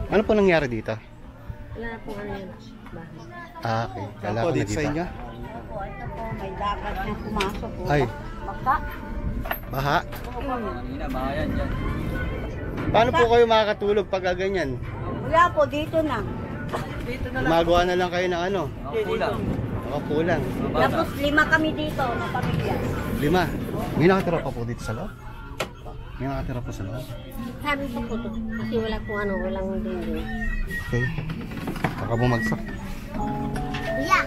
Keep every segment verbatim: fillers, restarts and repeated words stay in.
Ano po nangyari dito? Wala na po ano yun. Bahay. Ah, okay. Kala Ako ko na dito sa dito. inyo. Opo, ito po, may dagat na pumasok po. Ay, Baka. baha. Opo. Paano po kayo makakatulog pag ganyan? Wala po, dito na. Gumagawa na lang kayo ng ano? Kulang. Nakapulang. Tapos lima kami dito na pamilya. Lima. May nakatira pa po dito sa loob? May nakatira po sa loob? Sabi ko po to, kasi wala po ano, walang dingding. Okay. Baka bumagsak. Yeah.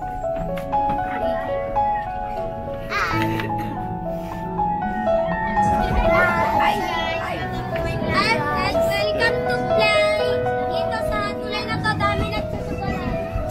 Welcome to play! Dito sa tulay na to, dami nagsusugalan.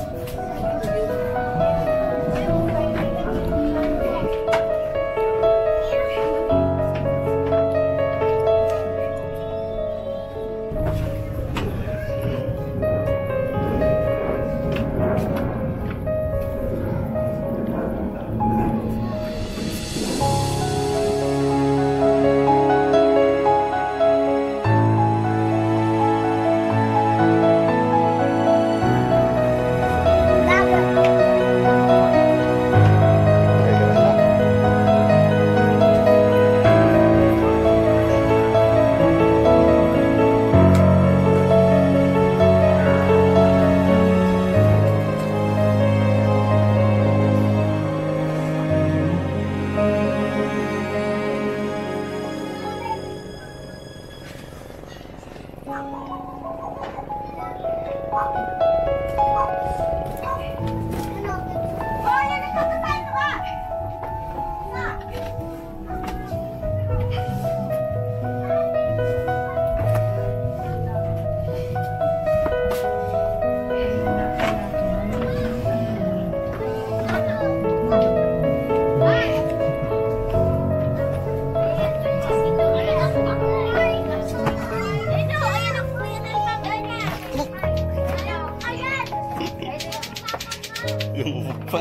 Lumubog pa.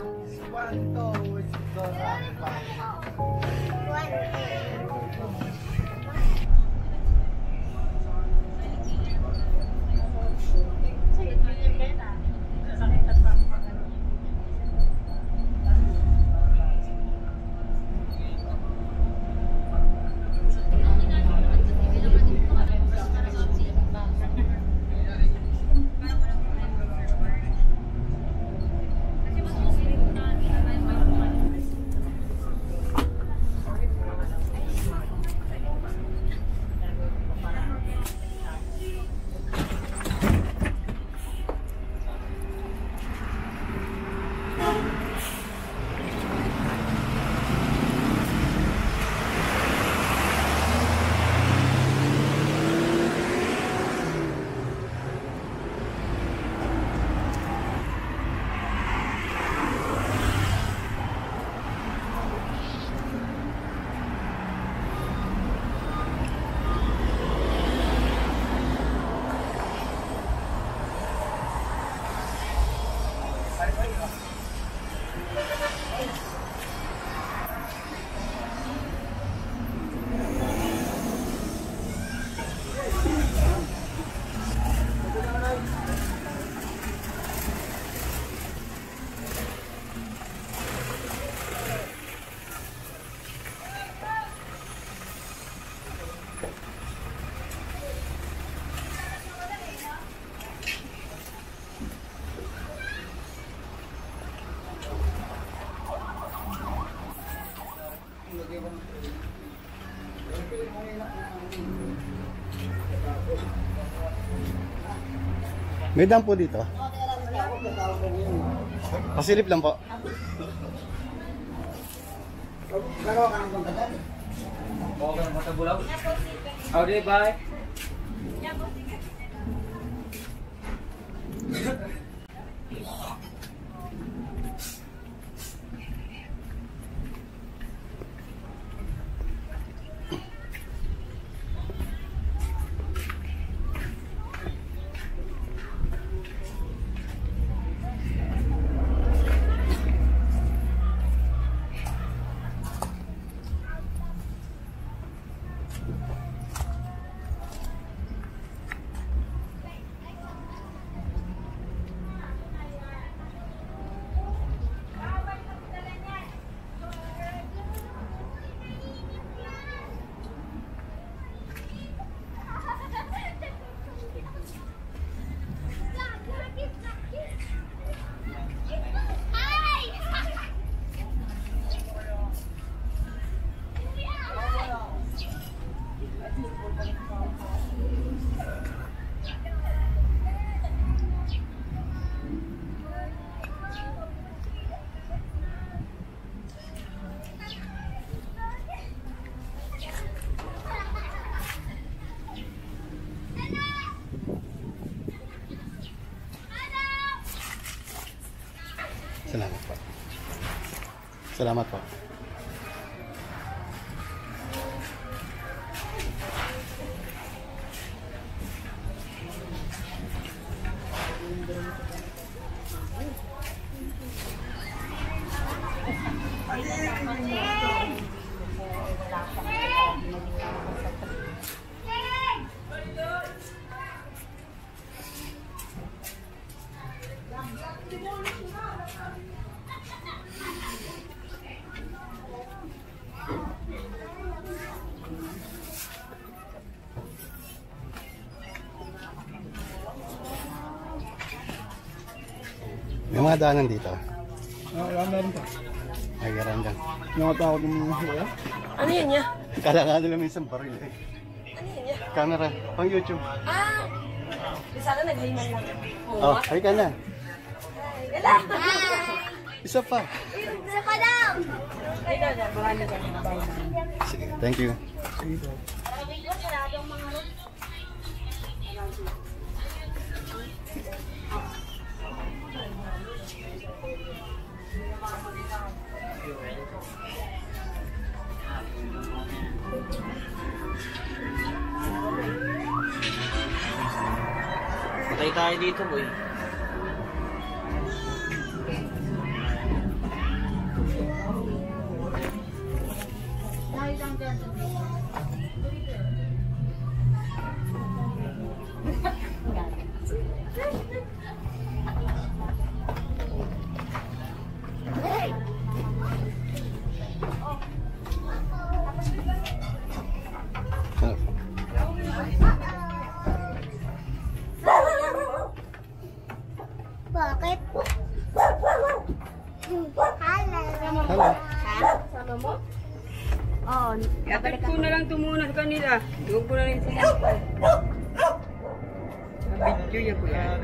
May dam po dito. Pasilip lang po. Okay, matabulaw. Howdy, bye. Salamat po. Salamat po. May mga daanan dito. Ah, wala meron pa. Ay, garan dyan. Nakatakot yung mga siya. Ano yun niya? Kala nga nila minsan baril eh. Ano yun niya? Camera, pang YouTube. Ah! Sana nag-himan lang. Oh, ay ka na. Wala! Isa pa. Isa pa daw. Ay, na, na. Marami ka na. Sige, thank you. Patay tayo dito, boy. Bakit? Hello. Hello. Sama mo? Oo. Yatag ko na lang tumuna sa kanila. Doon ko na rin sila. Video yan ko yan.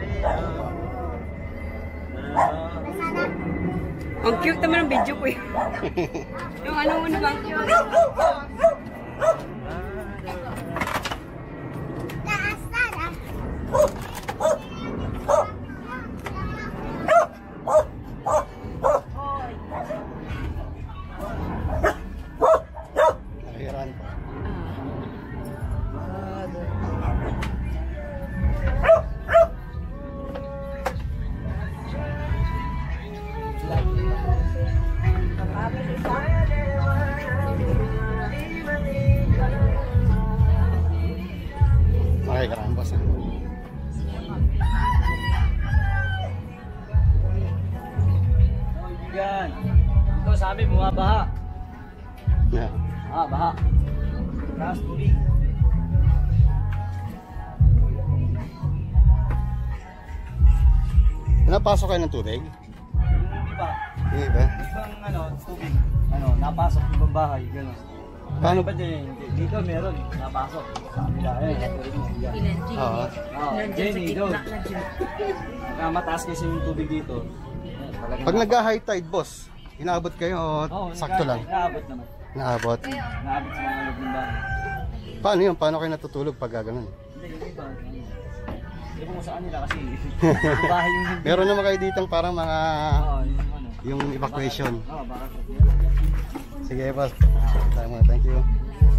Nasana? Ang cute naman ang video ko yan. Yung ano ano bang cute. Taas sana. Nakiran. Nakiran boss. ah. Yan. Ito sa amin, bumabaha. Yeah. Ah, baha. Taas tubig. Napasok kayo ng tubig? Yung iba, Hindi ba? ibang ano, tubig. Ano, napasok yung ibang bahay, gano'n. Paano Iba din, dito meron, napasok. Sa kanila, eh, tubig mo. Yan. Oo. Ah, Jenny, doon. Ah, mataas kasi yung tubig dito. Eh, talagang- Pag nag-high tide, boss, inaabot kayo o Oo, sakto lang? Naabot naman. Naabot. Naabot sa mga loob ng bahay. Paano yun? Paano kayo natutulog pag gano'n? Hindi, yung iba. ano, Hindi ko sa kanila kasi yung bahay yung hindi. Meron naman kayo dito parang mga Oo, yung ano. yung evacuation. Oo, baka sa Sige, boss. Tayo muna. Thank you.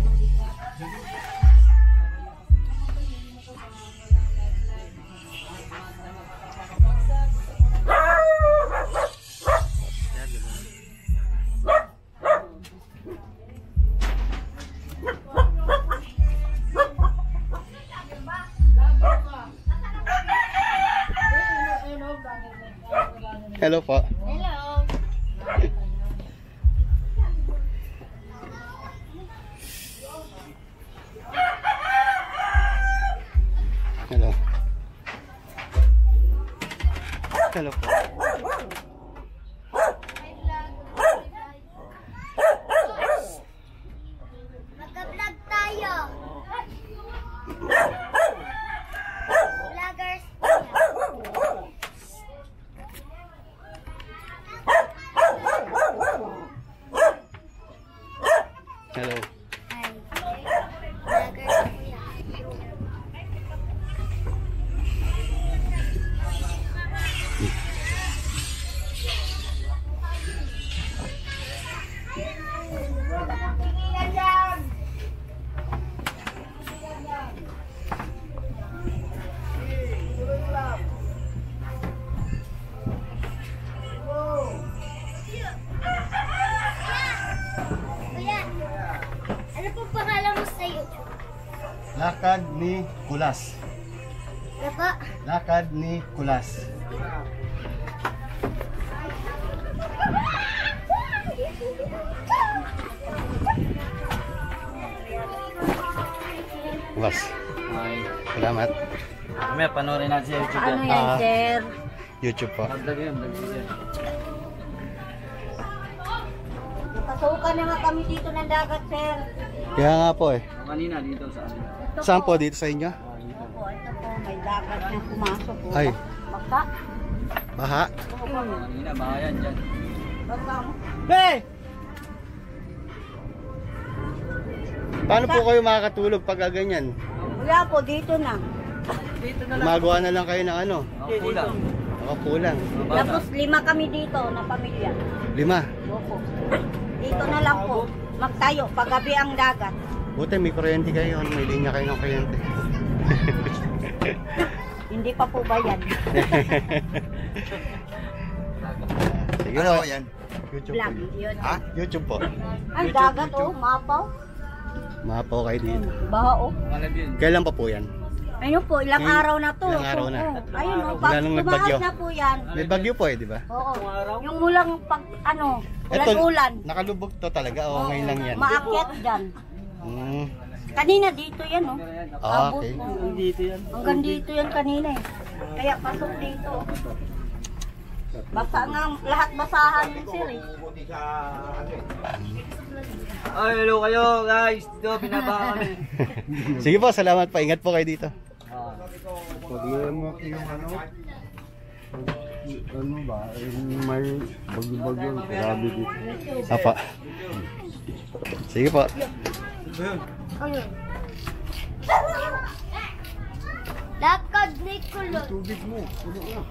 Hello po. Hello. Hello. Hello po. Mag-vlog tayo. Vloggers. Hello. Hi. Vloggers. Lakad ni Kulas. Ano po? Lakad ni Kulas. Kulas. Ay. Salamat. Mamaya panoorin natin sa YouTube Ano yan. yan, Ah. sir? YouTube po. Magdag yun, magdag yun. Napasukan na nga kami dito ng dagat, sir. Kaya nga po eh. Kanina dito sa ano. Saan po? Dito sa inyo? Ito po, ito po, may dagat na pumasok po. Ay. Baka. Baha. Kanina, bahayan dyan. Baka. Hey! Paano po kayo makakatulog pag ganyan? Wala po, dito na. Gumagawa na lang kayo ng ano? Ako kulang. Nakapulang. Tapos lima kami dito na pamilya. Lima. Opo. Dito na lang po. Magtayo, paggabi ang dagat. Buti may kuryente kayo. May linya kayo ng kuryente. Hindi pa po ba yan? Sige po. Yan? YouTube Vlog. po. Yun. Ha? YouTube po. Ang dagat, oh, mapaw. Mapo kayo dito. Baha, oh. Malab yun. Kailan pa po yan? Ayun po, ilang Ilang- araw na to. ilang araw na? Oo. Ayun, oh, Wala pag nung tumaas nagbagyo. na po yan. May bagyo po eh, di ba? Oo. Yung mulang pag, ano, Eto, ulan-ulan. nakalubog to talaga. Oo, ngayon lang yan. Maakyat dyan. Hmm. Kanina dito yan, oh. Ah, Abot okay. po. Dito yan. Hanggang dito yan kanina eh. Kaya pasok dito. Basa nga, lahat basahan yun, sir eh. Ay, hello kayo guys. Dito, binaba kami. Sige po, salamat pa. Ingat po kayo dito. Ah. Pag mo yung ano, ano ba, eh, may bagyo-bagyo, grabe dito. Apa. Sige po. Ayun. Lakad ni Kulas. Tubig mo, puno na.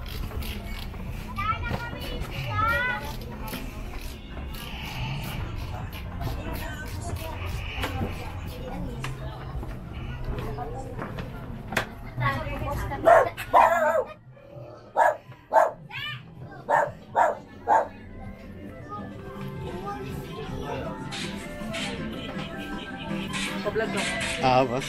Ah, boss.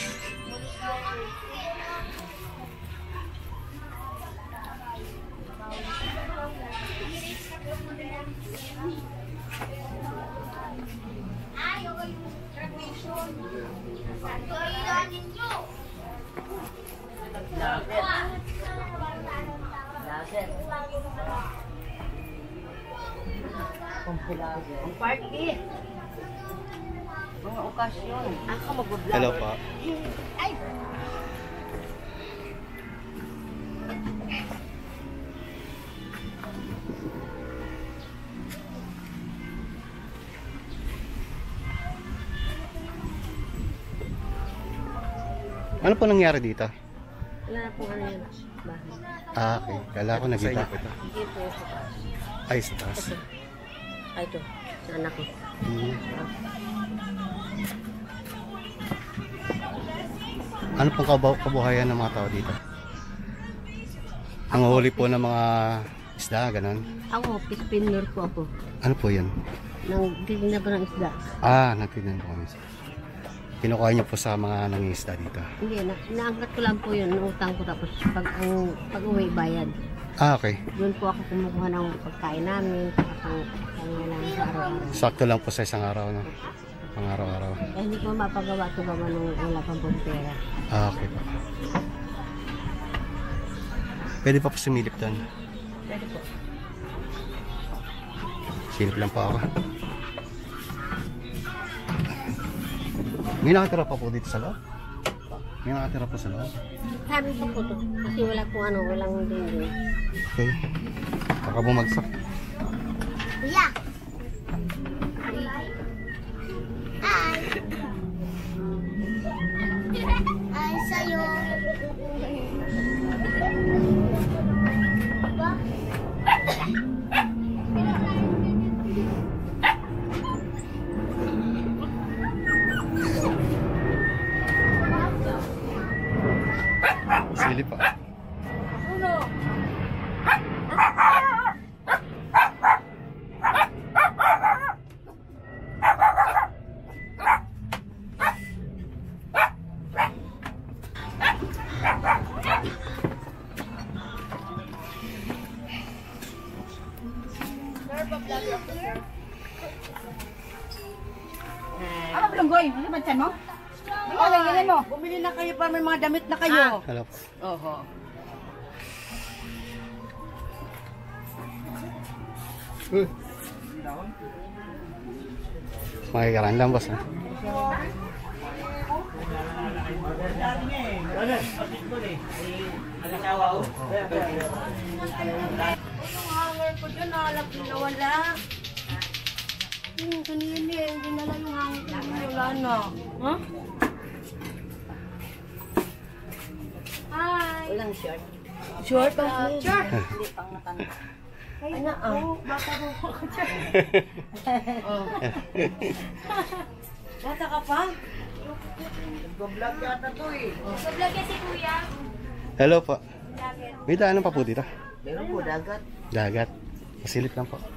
Ang party. Mga okasyon. Ako mag-vlog. Hello po. Ay! Ano po nangyari dito? Wala na pong ano yun. Bahay. Ah, okay. Kala ko nagkita. Dito. Ay, sa taas. Ay, ito. Sa anak ko. Hmm. Ano pong kabu- kabuhayan ng mga tao dito? Ang huli po ng mga isda, ganon. Ako, fish spinner po ako. Ano po yun? Nang titignan pa ng isda. Ah, natinan po kami. Kinukuha niyo po sa mga nangingisda dito. Hindi, na, naangkat ko lang po yun. Nautang ko tapos pag, ang, pag uwi bayad. Ah, okay. Doon po ako kumukuha ng pagkain namin. Pang, pang namin sa araw-araw. Sakto lang po sa isang araw, no? Pang araw-araw. Eh, hindi ko mapagawa ito ba man nung wala pang pera. Ah, okay po. Pwede pa po sumilip doon. Pwede po. Silip lang po ako. May nakatira pa po dito sa loob? May nakatira po sa loob? Sabi ko po to. Kasi wala pong ano, walang dingding. Okay. Baka bumagsak. Kuya. Ay. Ay, sa'yo. Silip pa. Ano ba lang, Goy? Ano ba tiyan mo? Ano ba ganyan mo? Bumili na kayo para may mga damit na kayo. Hello po. Oho. Uh. Makikaran lang, boss. Ha? Anong hanger ko dyan? Nalap na wala. Hmm, kanina eh. Hindi na lang yung hanger ko. Wala na. Ha? Hi! Walang short. Short pa. Short! Hindi pang matanda. Ay na ah. Bata mo ako dyan. Oh. Bata ka pa? Nag-vlog yata to eh. Vlog yan si Kuya. Hello po. May daanan pa po dito. Meron po dagat. Dagat. Masilip lang po.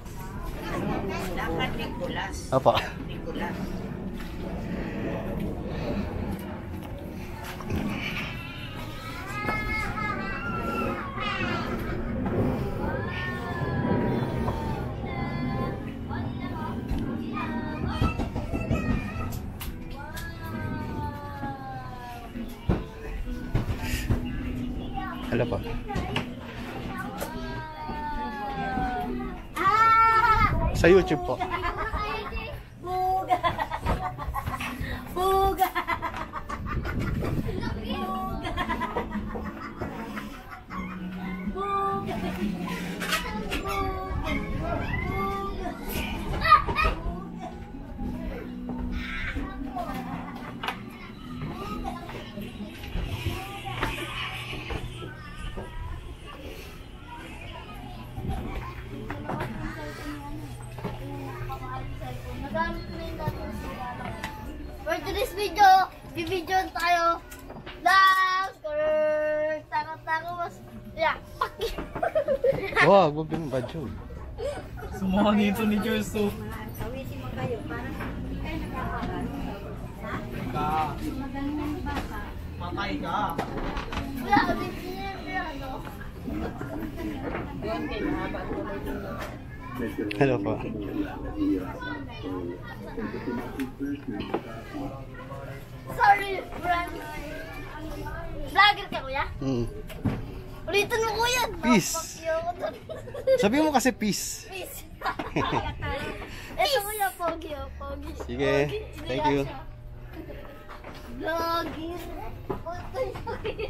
Dagat Nicolas. Opo. Nicolas. Hello po. Sa YouTube po. Buga! Buga! For today's video, bibidyo tayo. Lang! Taka-taka mas... Yeah, paki! Wow, huwag yung badyo. Sumuha nito ni Joso. Tawisin mo kayo para kayo nakakaroon. Ka. Patay ka. Wala, ulit niya ano. Doon kayo, mahaba ang tuloy din. Hello po. Sorry, Brad. Vlogger ka, Kuya? Mm. Ulitin mo, Kuya. Peace. Napakyo ko dun. Sabi mo kasi peace. Peace. Ito, Kuya, pogi, oh, pogi. Sige, Pogi, thank hindi you. siya. Vlogger. Utoy, pogi.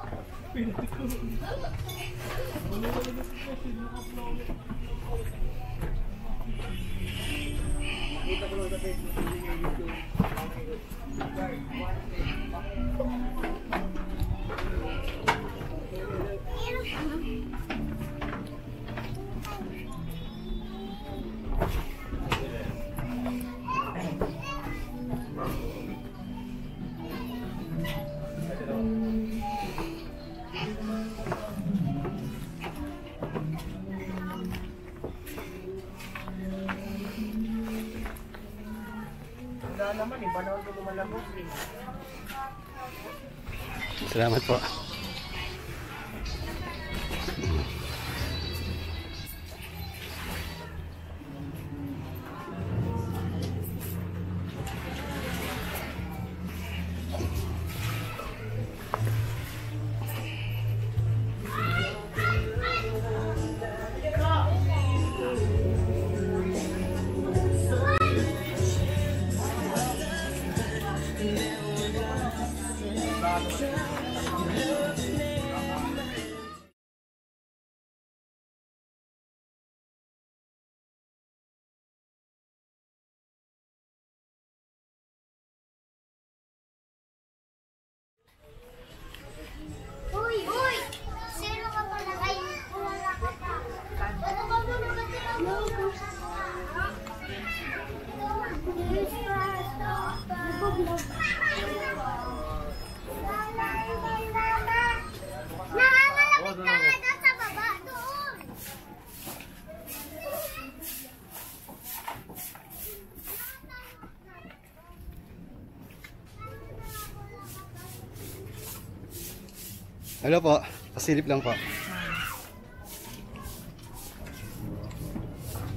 Wala naman eh, banaw ko lumalabog eh. Salamat po. Uy! Uy! Sino ka ba na kayo? Wala ka pa. Ano ka ba na Nangangalapit ka nga dyan sa baba. Doon! Hello po. Pasilip lang po.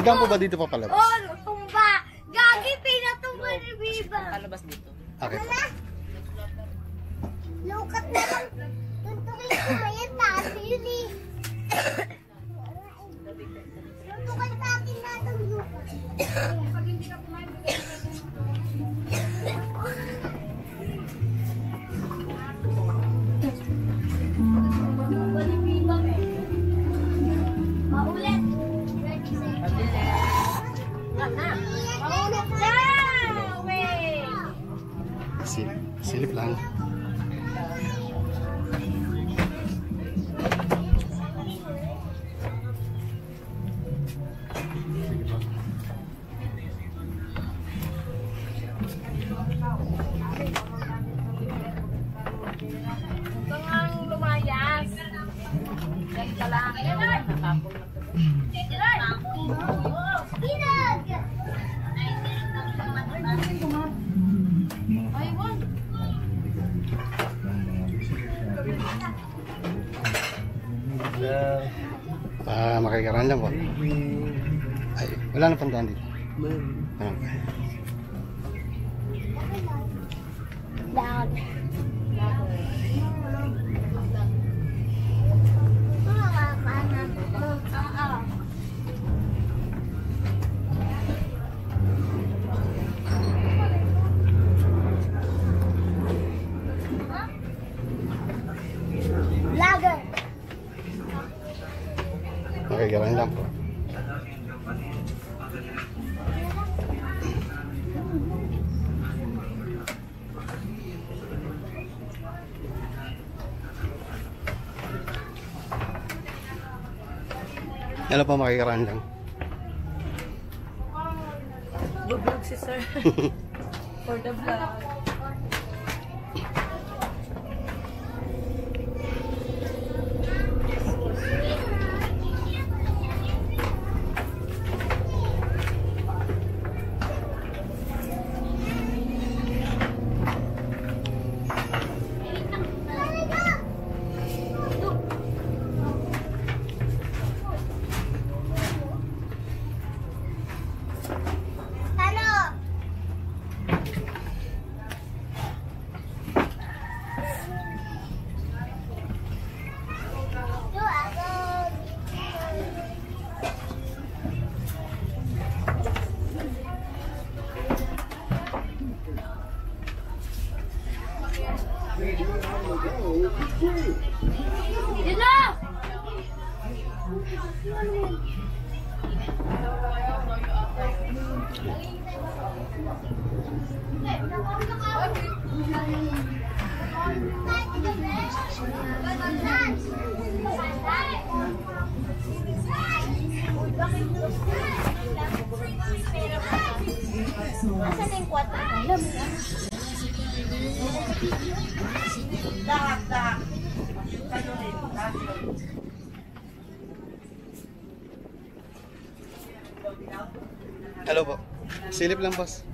Hanggang po ba dito papalabas? Oh, tumba. Gagi, pinatumba ni Biba. Palabas dito. Okay po. Lukat na lang. Tuntukin ko mayan, taas yun eh. Tuntukin sa akin na itong lukat. Maulit. Maulit na. Wait. Silip, silip lang. Hanggang lumayas. Yan ka lang. Natapon na. Pinag! Ay, wag. Ah, makikaran lang po. Ay, wala na pang daan dito. Ano? Lag. Lager. Makikaran lang po. Ano pa makikaran lang? Vlog si sir. For the vlog. Ano? Ito ako. Yun na! Nasaan na yung kwatro? Alam mo na. Hello po. Silip lang, boss.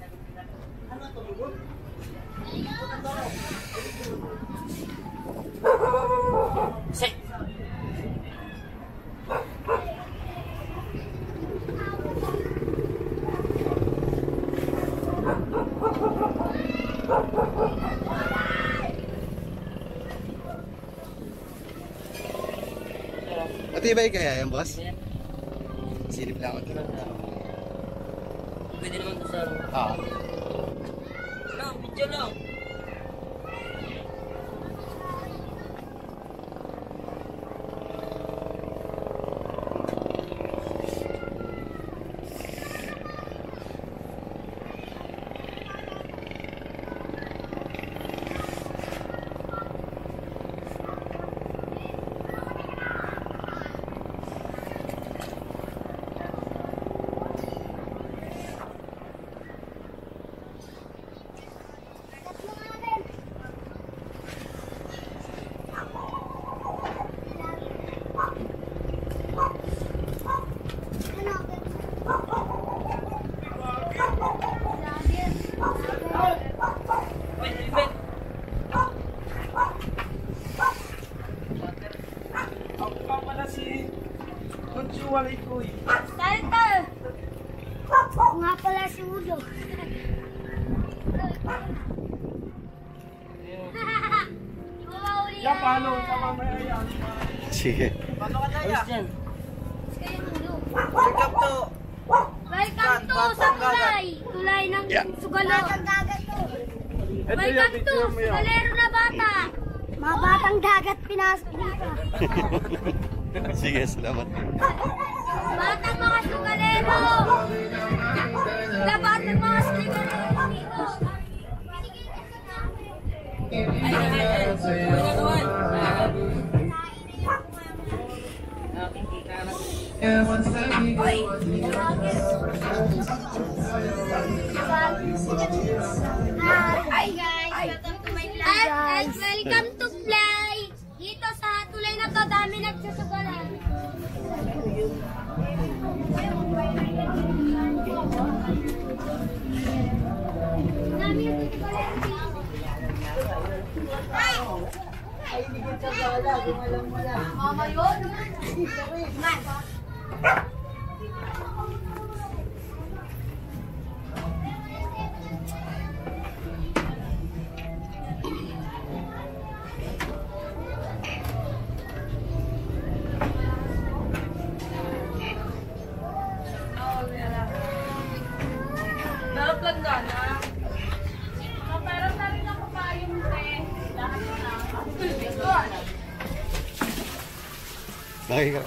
Matibay kaya yan, boss? Silip lang ako. Pwede naman to sa... Ah. Lang, video lang. Sige. Welcome to Welcome to sa tulay. Tulay ng Yeah. Sugalo. Welcome to Sugalero na bata. Mga batang dagat pinasok dito. Sige, salamat. Batang mga Sugalero. Dapat ng mga Sugalero dito. Hi guys, welcome to my vlog. At welcome to Fly. Dito sa tulay na to, dami nagsusugalan. Dami nagsusugalan dito. Mama yun. Nakikita.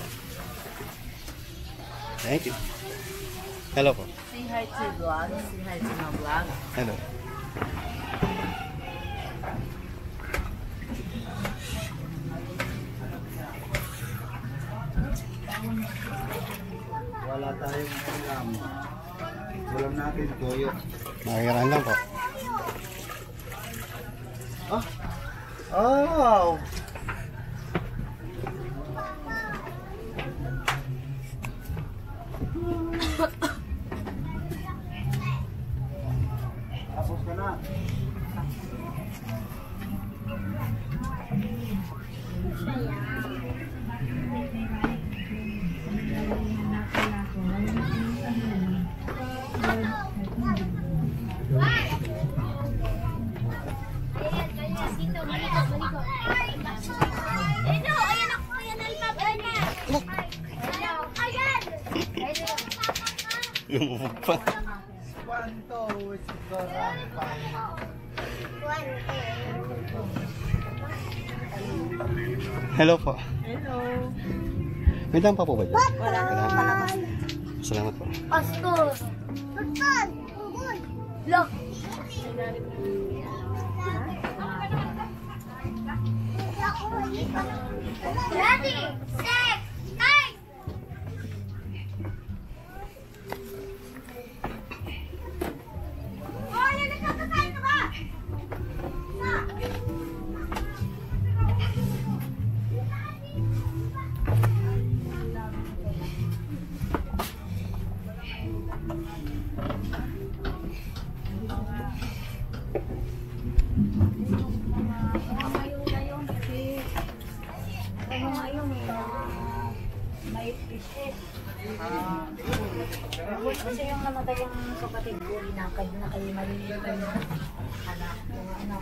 Thank you. Hello po. Say hi to vlog. Say hi to my vlog. Hello. Wala tayong ulam. Ulam natin, toyo. Nakikiraan lang po. Ah! Oh! Tapos ka na. Lumubog pa. Hello po. Hello. May daan pa po ba dyan? Wala. Wala. Salamat po. Pastor. Pastor. Look. Ready, set, time. Oh, yan, nagkakasal ka ba? Kasi yung namatay yung kapatid ko, inakad na kayo maliliit na yung anak. Yung anak.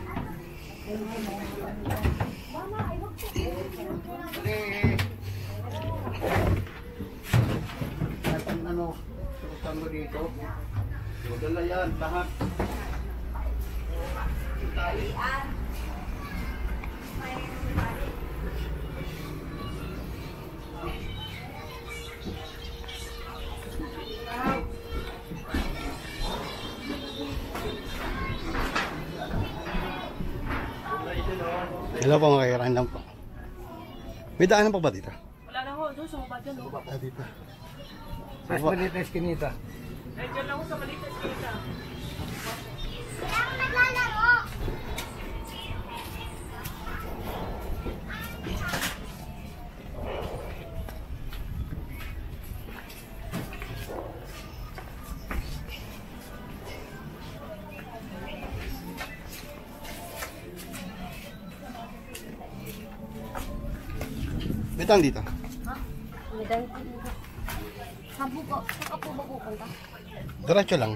Mama, ay wag po. At ang ano, surutan mo dito. So, dala yan, lahat. Hello po, makikiraan lang po. May daanan pa ba dito? Wala na ho, doon sa baba dyan. Ah, dito. Mas maliit na eskinita. Eh, dyan lang ho sa maliit na sila. Kaya ako naglalaro. May daan dito. Saan po ba? Saan ka po ba pupunta? Diretso lang.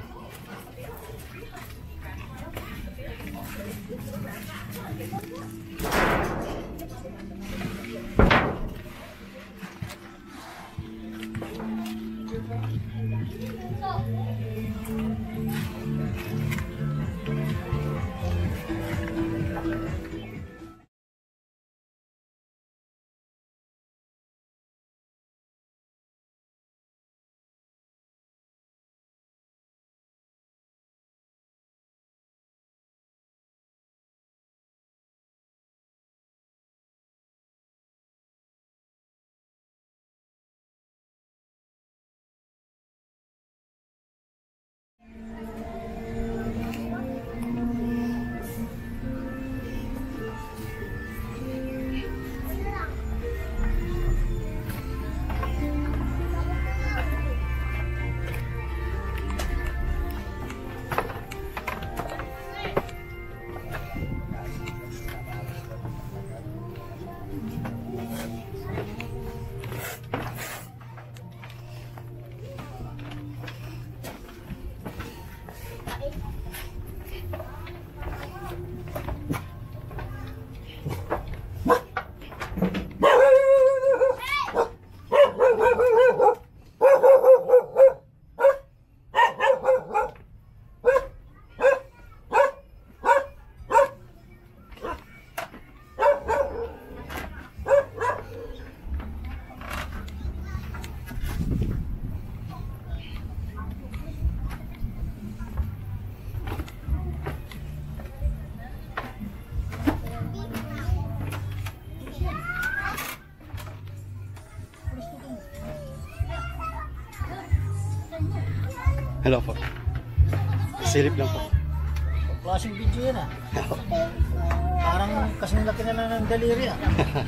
Hello po. Silip lang po. Klaseng video yan ah. Parang kasing laki na lang ng daliri ah.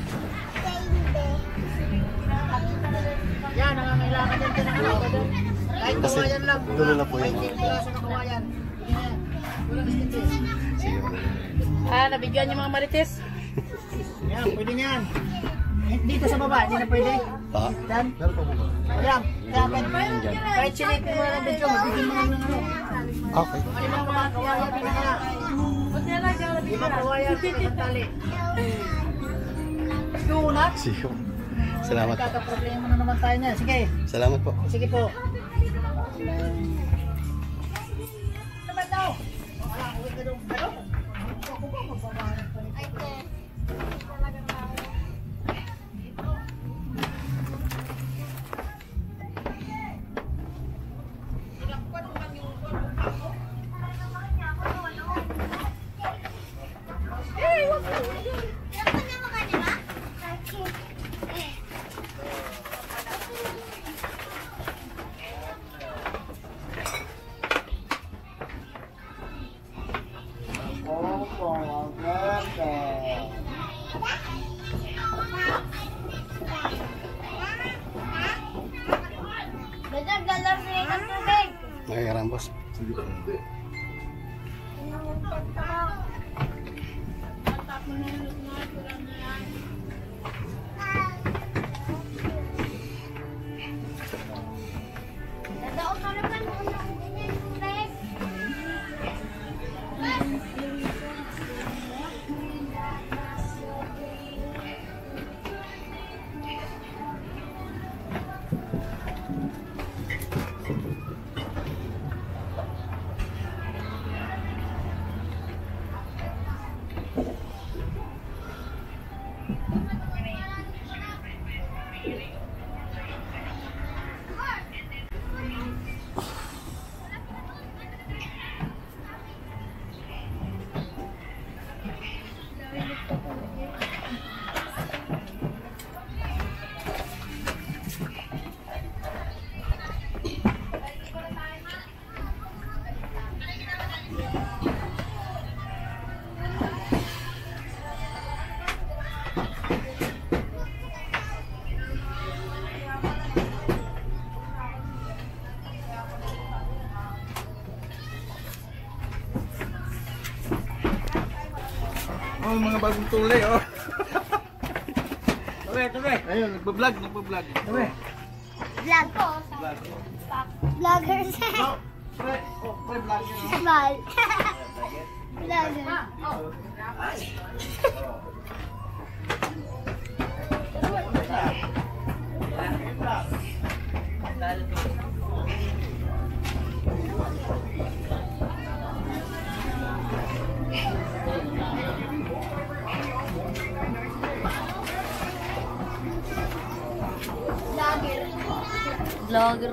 Yan, nangangailangan yan din ang alaga doon. Kahit Kasi kawayan lang. dulo na po yun. Kahit klase ng kawayan. Yan. Walang stickers. Sige po. Ah, nabigyan niyo mga marites. Yan, pwede yan. Eh, dito sa baba, hindi na pwede. Pa? Dan? Ayan, dapat. Kahit silipin mo na ng video, bigyan mo lang ng ano. Okay. Ano yung mga kawayan pinaka? Di ba kawayan pinakatali? Dunat? Sige po. Salamat po. Kakaproblema na naman tayo niyan. Sige, Salamat po. sige po. Naman daw. Wala, uwi ka doon. Ano? Ako ba magbabahan pa rin? Bener galar sini kan tubig. Nakakarambos. Dadaon ka naman unang ganyan tubig. Oh, mga bagong tulay, oh. Tabi, tabi. Ayun, nagbablog, nagbablog. Tabi. Vlog po. Vloggers. Pre, oh, pre, vlog yun, oh. Small. Vlogger. Vlogger.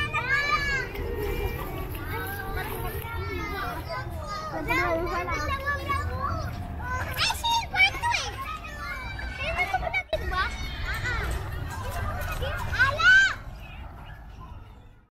Wala.